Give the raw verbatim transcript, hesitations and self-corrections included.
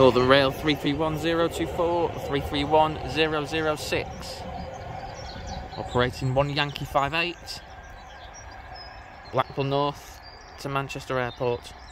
Northern Rail three three one zero two four, three three one zero zero six. Operating one Yankee five eight. Blackpool North to Manchester Airport.